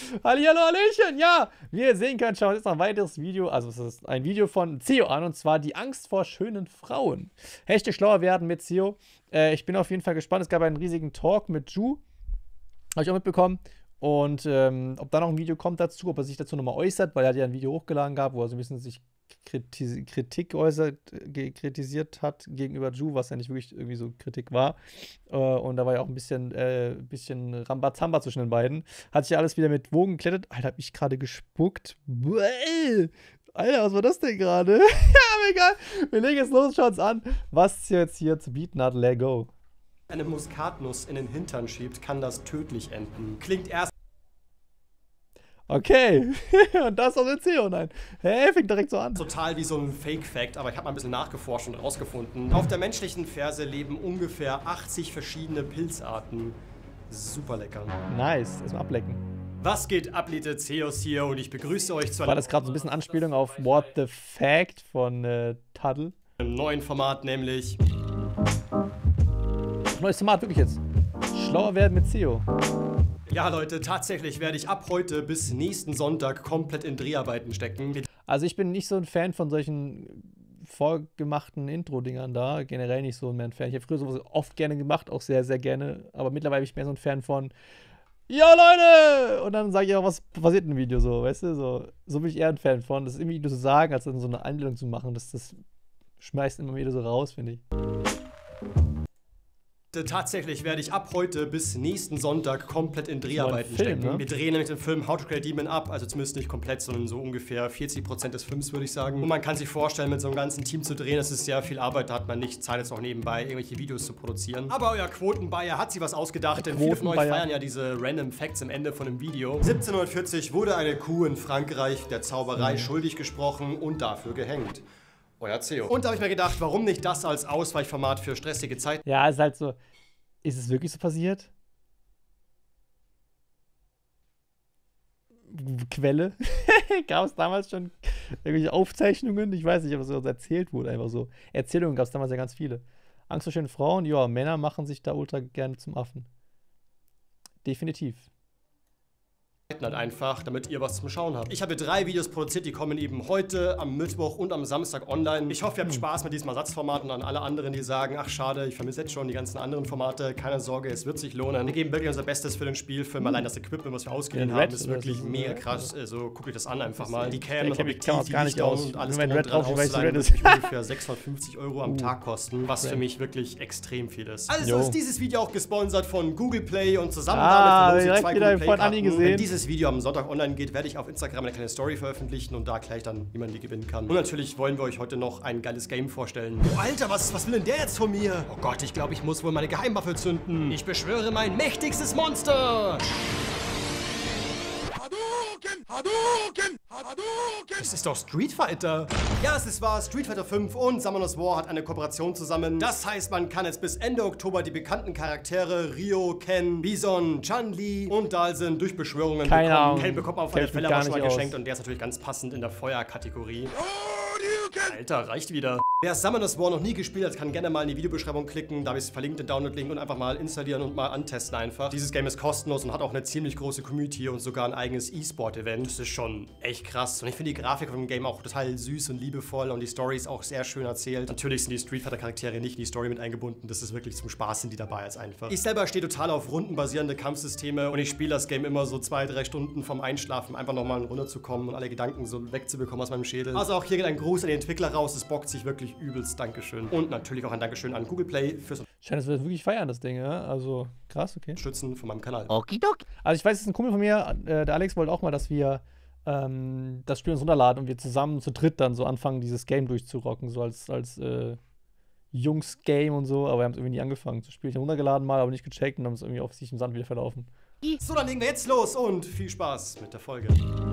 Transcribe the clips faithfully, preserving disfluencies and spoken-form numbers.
Hallihallo, Hallöchen! Ja, wie ihr sehen könnt, schauen wir uns jetzt noch ein weiteres Video, also es ist ein Video von Zeo an, und zwar die Angst vor schönen Frauen. Hashtag schlauer werden mit Zeo. Äh, ich bin auf jeden Fall gespannt, es gab einen riesigen Talk mit Ju, habe ich auch mitbekommen. Und ähm, ob da noch ein Video kommt dazu, ob er sich dazu nochmal äußert, weil er hat ja ein Video hochgeladen gehabt, wo er so ein bisschen sich Kritis Kritik geäußert, ge kritisiert hat gegenüber Ju, was ja nicht wirklich irgendwie so Kritik war. Äh, und da war ja auch ein bisschen, äh, bisschen Rambazamba zwischen den beiden. Hat sich ja alles wieder mit Wogen geklettet. Alter, hab ich gerade gespuckt. Bäh. Alter, was war das denn gerade? Ja, aber egal. Wir legen jetzt los, schauen uns an, was es jetzt hier zu bieten hat. Let go. Eine Muskatnuss in den Hintern schiebt, kann das tödlich enden. Klingt erst. Okay, und das aus der Zeo, nein. Hä, fängt direkt so an. Total wie so ein Fake-Fact, aber ich habe mal ein bisschen nachgeforscht und rausgefunden. Auf der menschlichen Ferse leben ungefähr achtzig verschiedene Pilzarten. Super lecker. Nice, erstmal ablecken. Was geht ab, Leute? Zeus hier und ich begrüße euch zu War das gerade so ein bisschen Anspielung auf What the Fact von äh, Tuddle? einem neuen Format, nämlich Neues Format, wirklich jetzt. Schlauer werden mit Zeo. Ja, Leute, tatsächlich werde ich ab heute bis nächsten Sonntag komplett in Dreharbeiten stecken. Also ich bin nicht so ein Fan von solchen vorgemachten Intro-Dingern da. Generell nicht so ein Fan. Ich habe früher sowas oft gerne gemacht, auch sehr, sehr gerne. Aber mittlerweile bin ich mehr so ein Fan von ja, Leute! Und dann sage ich auch, was passiert im Video so, weißt du? So, so bin ich eher ein Fan von. Das ist irgendwie nur zu sagen, als dann so eine Einblendung zu machen. Das, das schmeißt immer wieder so raus, finde ich. Tatsächlich werde ich ab heute bis nächsten Sonntag komplett in Dreharbeiten Film, stecken. ne? Wir drehen nämlich den Film How to Create a Demon ab, also zumindest nicht komplett, sondern so ungefähr vierzig Prozent des Films, würde ich sagen. Und man kann sich vorstellen, mit so einem ganzen Team zu drehen, das ist sehr viel Arbeit, da hat man nicht Zeit, jetzt auch nebenbei irgendwelche Videos zu produzieren. Aber euer Quotenbayer hat sich was ausgedacht, denn viele von euch feiern ja diese Random Facts am Ende von dem Video. siebzehnhundertvierzig wurde eine Kuh in Frankreich der Zauberei mhm. schuldig gesprochen und dafür gehängt. Euer Zeo. Und da habe ich mir gedacht, warum nicht das als Ausweichformat für stressige Zeiten? Ja, ist halt so. Ist es wirklich so passiert? Quelle? Gab es damals schon irgendwelche Aufzeichnungen? Ich weiß nicht, ob es so erzählt wurde, einfach so. Erzählungen gab es damals ja ganz viele. Angst vor schönen Frauen? Ja, Männer machen sich da ultra gerne zum Affen. Definitiv. Halt einfach, damit ihr was zum Schauen habt. Ich habe drei Videos produziert, die kommen eben heute, am Mittwoch und am Samstag online. Ich hoffe, ihr habt Spaß mit diesem Ersatzformat und an alle anderen, die sagen, ach schade, ich vermisse jetzt schon die ganzen anderen Formate. Keine Sorge, es wird sich lohnen. Wir geben wirklich unser Bestes für den Spielfilm. Allein das Equipment, was wir ausgeliehen haben, ist wirklich mega krass. Also guckt euch das an einfach mal. Die Cam, das Objektiv, die Lichtdown und alles drum und dran auszuleihen, wird mich ungefähr sechshundertfünfzig Euro am Tag kosten, was für mich wirklich extrem viel ist. Also ist dieses Video auch gesponsert von Google Play und zusammen ah, damit verlosen zwei Google Play-Karten. Gesehen. Wenn dieses Video am Sonntag online geht, werde ich auf Instagram eine kleine Story veröffentlichen und da gleich dann, wie man die gewinnen kann. Und natürlich wollen wir euch heute noch ein geiles Game vorstellen. Oh, Alter, was, was will denn der jetzt von mir? Oh Gott, ich glaube, ich muss wohl meine Geheimwaffe zünden. Ich beschwöre mein mächtigstes Monster! Hadouken! Hadouken! Hadouken! Es ist doch Street Fighter. Ja, es ist wahr, Street Fighter fünf und Summoners War hat eine Kooperation zusammen. Das heißt, man kann jetzt bis Ende Oktober die bekannten Charaktere Ryo, Ken, Bison, Chun-Li und Dalsin durch Beschwörungen Keine bekommen. Ahnung. Ken bekommt man auf alle Fälle aber schon mal geschenkt und der ist natürlich ganz passend in der Feuerkategorie. Alter, reicht wieder. Wer Summoners War noch nie gespielt hat, kann gerne mal in die Videobeschreibung klicken. Da habe ich es verlinkt, den Download-Link, und einfach mal installieren und mal antesten einfach. Dieses Game ist kostenlos und hat auch eine ziemlich große Community und sogar ein eigenes E-Sport-Event. Das ist schon echt krass. Und ich finde die Grafik von dem Game auch total süß und liebevoll und die Story ist auch sehr schön erzählt. Natürlich sind die Street Fighter-Charaktere nicht in die Story mit eingebunden. Das ist wirklich zum Spaß, sind die dabei als einfach. Ich selber stehe total auf rundenbasierende Kampfsysteme und ich spiele das Game immer so zwei, drei Stunden vom Einschlafen, einfach nochmal runterzukommen und alle Gedanken so wegzubekommen aus meinem Schädel. Also auch hier geht ein Gruß an den Entwickler raus. Es bockt sich wirklich übelst. Dankeschön. Und natürlich auch ein Dankeschön an Google Play fürs Scheint, dass wir das wirklich feiern, das Ding, ja? Also, krass, okay. Unterstützen von meinem Kanal. Okidoki. Also, ich weiß, es ist ein Kumpel von mir, äh, der Alex wollte auch mal, dass wir ähm, das Spiel uns runterladen und wir zusammen zu dritt dann so anfangen, dieses Game durchzurocken, so als, als äh, Jungs-Game und so, aber wir haben es irgendwie nie angefangen zu spielen. Ich habe runtergeladen mal, aber nicht gecheckt und haben es irgendwie auf sich im Sand wieder verlaufen. So, dann legen wir jetzt los und viel Spaß mit der Folge.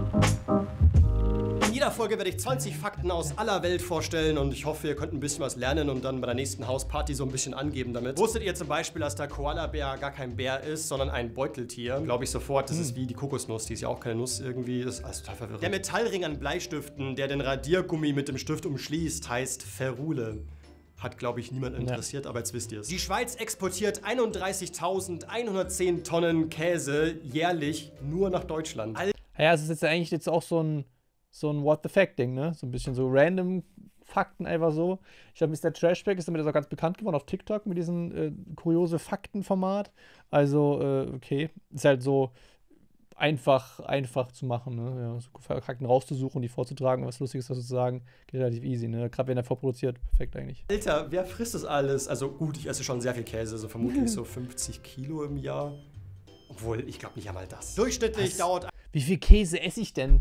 In jeder Folge werde ich zwanzig Fakten aus aller Welt vorstellen und ich hoffe, ihr könnt ein bisschen was lernen und dann bei der nächsten Hausparty so ein bisschen angeben damit. Wusstet ihr zum Beispiel, dass der Koala-Bär gar kein Bär ist, sondern ein Beuteltier? Glaube ich sofort, das hm. ist wie die Kokosnuss, die ist ja auch keine Nuss irgendwie, das ist alles total verwirrend. Der Metallring an Bleistiften, der den Radiergummi mit dem Stift umschließt, heißt Ferrule. Hat, glaube ich, niemand interessiert, ja. Aber jetzt wisst ihr es. Die Schweiz exportiert einunddreißigtausendeinhundertzehn Tonnen Käse jährlich nur nach Deutschland. All ja, es ist jetzt eigentlich jetzt auch so ein, so ein What-the-Fact-Ding, ne? So ein bisschen so random Fakten einfach so. Ich glaube, Mister Trashback ist damit auch ganz bekannt geworden auf TikTok mit diesem äh, kuriose Faktenformat. Also, äh, okay, ist halt so einfach, einfach zu machen, ne? Ja, so Fakten rauszusuchen und die vorzutragen, was Lustiges dazu zu sagen, geht relativ easy, ne? Gerade wenn er vorproduziert, perfekt eigentlich. Alter, wer frisst das alles? Also gut, ich esse schon sehr viel Käse, so vermutlich so fünfzig Kilo im Jahr. Obwohl, ich glaube nicht einmal das. Durchschnittlich was? Dauert... Wie viel Käse esse ich denn?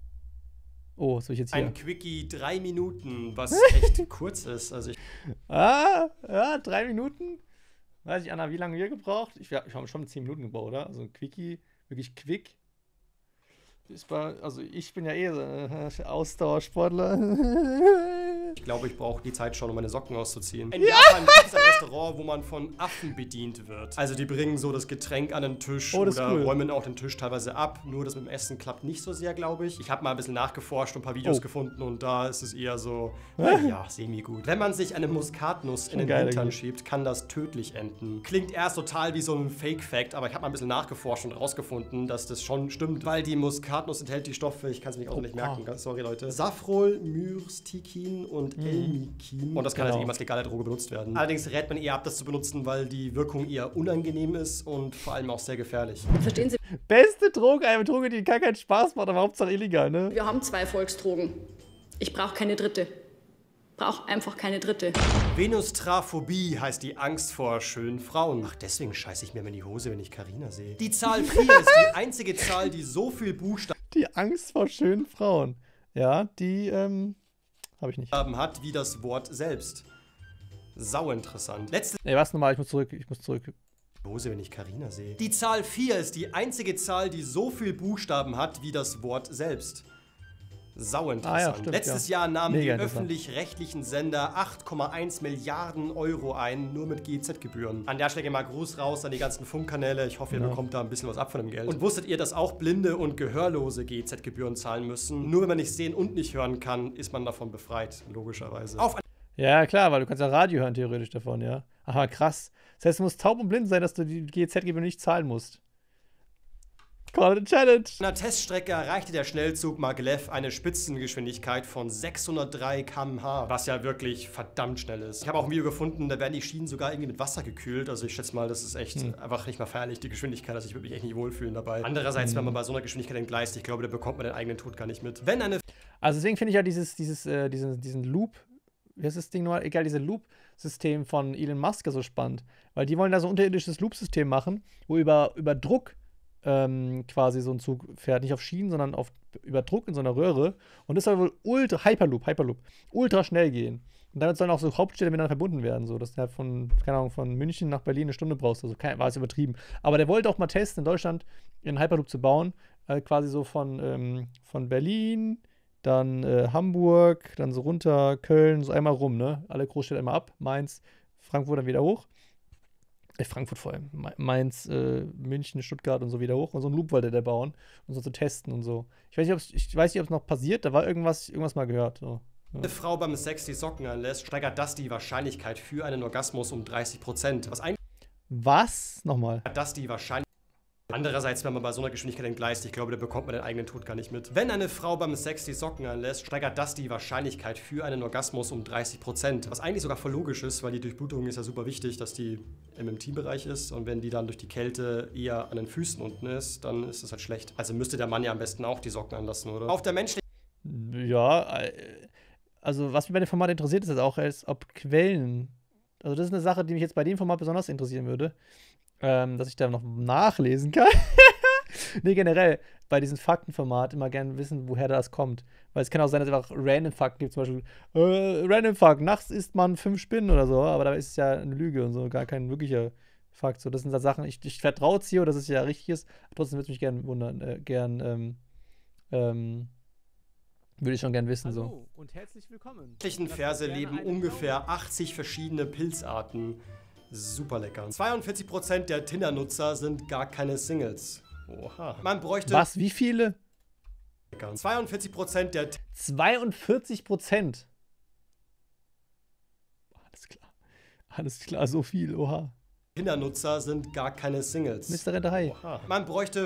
Oh, soll ich jetzt hier? Ein Quickie, drei Minuten, was echt kurz ist. Also ich ah, ja, drei Minuten? Weiß ich, Anna, wie lange wir gebraucht? Ich, ich habe schon zehn Minuten gebraucht, oder? Also ein Quickie, wirklich quick. Ist bei, also ich bin ja eh so äh, Ausdauersportler. Ich glaube, ich brauche die Zeit schon, um meine Socken auszuziehen. In Japan gibt es ein Restaurant, wo man von Affen bedient wird. Also die bringen so das Getränk an den Tisch oh, oder cool. räumen auch den Tisch teilweise ab. Nur das mit dem Essen klappt nicht so sehr, glaube ich. Ich habe mal ein bisschen nachgeforscht und ein paar Videos oh. gefunden und da ist es eher so, ja, semi-gut. Wenn man sich eine Muskatnuss schon in den geil, Hintern irgendwie. schiebt, kann das tödlich enden. Klingt erst total wie so ein Fake-Fact, aber ich habe mal ein bisschen nachgeforscht und rausgefunden, dass das schon stimmt, weil die Muskatnuss enthält die Stoffe, ich kann es nicht auswendig oh, merken, oh. sorry Leute, Safrol, Myrstikin und mhm. Elmikin. Und das kann genau. also eben als legale Droge benutzt werden. Allerdings rät man eher ab, das zu benutzen, weil die Wirkung eher unangenehm ist und vor allem auch sehr gefährlich. Verstehen Sie? Beste Droge, eine Droge, die gar keinen Spaß macht, aber Hauptsache illegal, ne? Wir haben zwei Volksdrogen. Ich brauche keine dritte. Brauche einfach keine dritte. Venustraphobie heißt die Angst vor schönen Frauen. Ach, deswegen scheiße ich mir in die Hose, wenn ich Carina sehe. Die Zahl vier ist die einzige Zahl, die so viel Buchstaben... Die Angst vor schönen Frauen. Ja, die, ähm... habe ich nicht. ...hat wie das Wort selbst. Sau interessant. Letzte... Ey, was nochmal? Ich muss zurück. Ich muss zurück. Hose, wenn ich Carina sehe. Die Zahl vier ist die einzige Zahl, die so viel Buchstaben hat wie das Wort selbst. Sau interessant. Ah, ja, stimmt, Letztes ja. Jahr nahmen Mega die öffentlich-rechtlichen Sender acht Komma eins Milliarden Euro ein, nur mit G E Z-Gebühren. An der Stelle mal Gruß raus an die ganzen Funkkanäle. Ich hoffe, ihr ja. bekommt da ein bisschen was ab von dem Geld. Und wusstet ihr, dass auch Blinde und Gehörlose G E Z-Gebühren zahlen müssen? Nur wenn man nicht sehen und nicht hören kann, ist man davon befreit, logischerweise. Auf ja, klar, weil du kannst ja Radio hören, theoretisch davon, ja. Aber krass. Das heißt, du musst taub und blind sein, dass du die G E Z-Gebühren nicht zahlen musst. Call it a challenge. An der Teststrecke erreichte der Schnellzug Maglev eine Spitzengeschwindigkeit von sechshundertdrei Kilometer pro Stunde, was ja wirklich verdammt schnell ist. Ich habe auch ein Video gefunden, da werden die Schienen sogar irgendwie mit Wasser gekühlt. Also ich schätze mal, das ist echt hm. einfach nicht mal feierlich, die Geschwindigkeit. Also ich würde mich echt nicht wohlfühlen dabei. Andererseits, hm. wenn man bei so einer Geschwindigkeit entgleist, ich glaube, da bekommt man den eigenen Tod gar nicht mit. Wenn eine also deswegen finde ich ja dieses, dieses, äh, diesen, diesen Loop, wie heißt das Ding nochmal? Egal, dieses Loop-System von Elon Musk so spannend. Weil die wollen da so ein unterirdisches Loop-System machen, wo über, über Druck Ähm, quasi so ein Zug fährt, nicht auf Schienen, sondern auf, über Druck in so einer Röhre. Und das soll wohl ultra, Hyperloop, Hyperloop, ultra schnell gehen. Und damit sollen auch so Hauptstädte miteinander verbunden werden, so, dass du halt von, keine Ahnung, von München nach Berlin eine Stunde brauchst. Also kein, war es übertrieben. Aber der wollte auch mal testen, in Deutschland einen Hyperloop zu bauen. Äh, quasi so von, ähm, von Berlin, dann äh, Hamburg, dann so runter, Köln, so einmal rum, ne? Alle Großstädte einmal ab, Mainz, Frankfurt dann wieder hoch. Äh, Frankfurt vor allem, Mainz, äh, München, Stuttgart und so wieder hoch. Und so einen Loop wollte der bauen, um so zu testen und so. Ich weiß nicht, ob's, ich weiß nicht, ob es noch passiert, da war irgendwas, irgendwas mal gehört. So. Ja. Eine Frau beim Sex die Socken anlässt, steigert das die Wahrscheinlichkeit für einen Orgasmus um dreißig Prozent. Was ein Was? Nochmal. Das die Wahrscheinlichkeit. Andererseits, wenn man bei so einer Geschwindigkeit entgleist, ich glaube, da bekommt man den eigenen Tod gar nicht mit. Wenn eine Frau beim Sex die Socken anlässt, steigert das die Wahrscheinlichkeit für einen Orgasmus um dreißig Prozent. Was eigentlich sogar voll logisch ist, weil die Durchblutung ist ja super wichtig, dass die im Intimbereich ist. Und wenn die dann durch die Kälte eher an den Füßen unten ist, dann ist das halt schlecht. Also müsste der Mann ja am besten auch die Socken anlassen, oder? Auf der menschlichen... Ja, also was mich bei dem Format interessiert, ist jetzt auch, als ob Quellen... Also das ist eine Sache, die mich jetzt bei dem Format besonders interessieren würde. Ähm, dass ich da noch nachlesen kann. Nee, generell bei diesem Faktenformat immer gerne wissen, woher das kommt. Weil es kann auch sein, dass es einfach random Fakten gibt, zum Beispiel, äh, random Fakt, nachts isst man fünf Spinnen oder so, aber da ist es ja eine Lüge und so, gar kein wirklicher Fakt. So, das sind da Sachen, ich, ich vertraue Zio, dass es ja richtig ist, trotzdem würde es mich gerne wundern, äh, gern, ähm, ähm, würde ich schon gern wissen. Hallo so. Und herzlich willkommen. In der Ferse leben ungefähr achtzig verschiedene Pilzarten. Super lecker. zweiundvierzig Prozent der Tinder-Nutzer sind gar keine Singles. Oha. Man bräuchte... Was? Wie viele? zweiundvierzig Prozent der... zweiundvierzig Prozent? Das Alles klar, so viel, oha. Kindernutzer sind gar keine Singles. Mister Renderei. Man bräuchte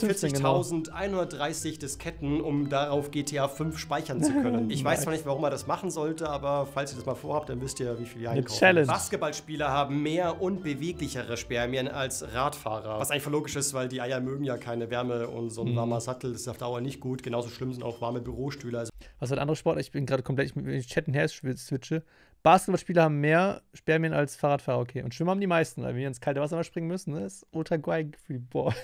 fünfundvierzigtausendeinhundertdreißig Disketten, um darauf G T A fünf speichern zu können. Ich weiß zwar nicht, warum man das machen sollte, aber falls ihr das mal vorhabt, dann wisst ihr, wie viel ihr einkaufen. Challenge. Basketballspieler haben mehr und beweglichere Spermien als Radfahrer. Was eigentlich voll logisch ist, weil die Eier mögen ja keine Wärme und so ein mhm. warmer Sattel ist auf Dauer nicht gut. Genauso schlimm sind auch warme Bürostühle. Also was hat andere Sport? Ich bin gerade komplett, wenn ich chatten her switche. Basketballspieler haben mehr Spermien als Fahrradfahrer, okay. Und Schwimmer haben die meisten, weil wir ins kalte Wasser mal springen müssen, ne? Das ist ultra geil Gefühl. Boah.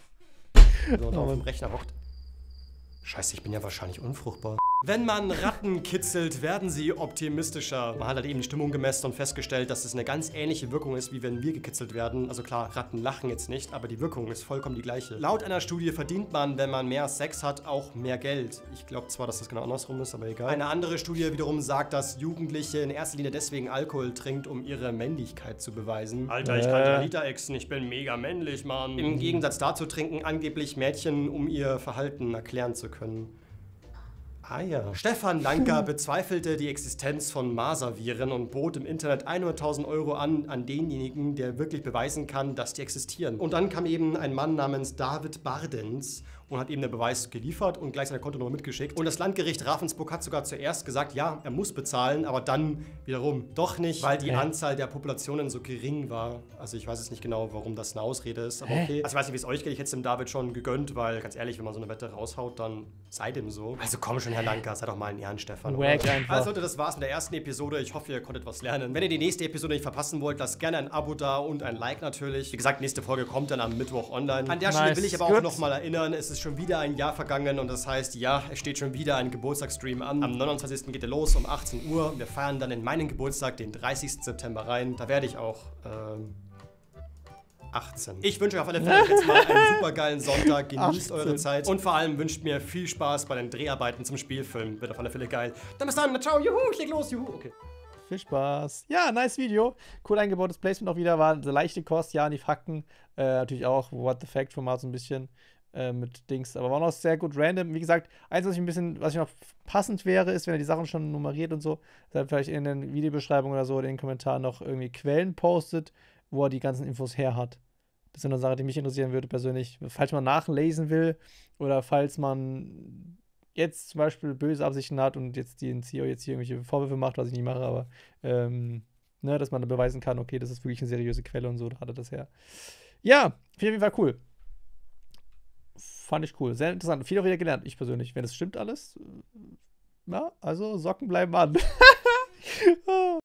So, und auf dem Rechner hockt. Scheiße, ich bin ja wahrscheinlich unfruchtbar. Wenn man Ratten kitzelt, werden sie optimistischer. Man hat halt eben die Stimmung gemessen und festgestellt, dass es eine ganz ähnliche Wirkung ist, wie wenn wir gekitzelt werden. Also klar, Ratten lachen jetzt nicht, aber die Wirkung ist vollkommen die gleiche. Laut einer Studie verdient man, wenn man mehr Sex hat, auch mehr Geld. Ich glaube zwar, dass das genau andersrum ist, aber egal. Eine andere Studie wiederum sagt, dass Jugendliche in erster Linie deswegen Alkohol trinkt, um ihre Männlichkeit zu beweisen. Alter, ich kann Anita exen, ich bin mega männlich, Mann. Im Gegensatz dazu trinken angeblich Mädchen, um ihr Verhalten erklären zu können. Ah ja. Stefan Lanka bezweifelte die Existenz von Maserviren und bot im Internet hunderttausend Euro an, an denjenigen, der wirklich beweisen kann, dass die existieren. Und dann kam eben ein Mann namens David Bardens und hat eben den Beweis geliefert und gleich seine Kontonummer mitgeschickt. Und das Landgericht Ravensburg hat sogar zuerst gesagt, ja, er muss bezahlen, aber dann wiederum doch nicht, weil die Anzahl der Populationen so gering war. Also ich weiß jetzt nicht genau, warum das eine Ausrede ist, aber okay. Also ich weiß nicht, wie es euch geht, ich hätte es dem David schon gegönnt, weil ganz ehrlich, wenn man so eine Wette raushaut, dann sei dem so. Also komm schon, Herr Lanka, sei doch mal ein Ehrenstefan. Also das war's mit der ersten Episode. Ich hoffe, ihr konntet was lernen. Wenn ihr die nächste Episode nicht verpassen wollt, lasst gerne ein Abo da und ein Like natürlich. Wie gesagt, nächste Folge kommt dann am Mittwoch online. An der Stelle nice. will ich aber Good. auch nochmal erinnern, es ist schon wieder ein Jahr vergangen und das heißt, ja, es steht schon wieder ein Geburtstagsstream an. Am neunundzwanzigsten geht er los um achtzehn Uhr. Wir feiern dann in meinen Geburtstag, den dreißigsten September rein. Da werde ich auch ähm, achtzehn. Ich wünsche euch auf alle Fälle jetzt mal einen super geilen Sonntag. Genießt eure Zeit und vor allem wünscht mir viel Spaß bei den Dreharbeiten zum Spielfilm. Wird auf alle Fälle geil. Dann bis dann. Ciao. Juhu. Ich leg los. Juhu. Okay. Viel Spaß. Ja, nice Video. Cool eingebautes Placement auch wieder. War eine leichte Kost. Ja, die Fakten. Äh, natürlich auch What the Fact-Format so ein bisschen. Äh, mit Dings, aber war noch sehr gut random. Wie gesagt, eins, was ich ein bisschen, was ich noch passend wäre, ist, wenn er die Sachen schon nummeriert und so, dann vielleicht in den Videobeschreibungen oder so, in den Kommentaren noch irgendwie Quellen postet, wo er die ganzen Infos her hat. Das ist eine Sache, die mich interessieren würde persönlich. Falls man nachlesen will oder falls man jetzt zum Beispiel böse Absichten hat und jetzt den C E O jetzt hier irgendwelche Vorwürfe macht, was ich nicht mache, aber ähm, ne, dass man da beweisen kann, okay, das ist wirklich eine seriöse Quelle und so, da hat er das her. Ja, auf jeden Fall cool. Fand ich cool. Sehr interessant. Viel auch wieder gelernt, ich persönlich. Wenn es stimmt alles, ja, also Socken bleiben an.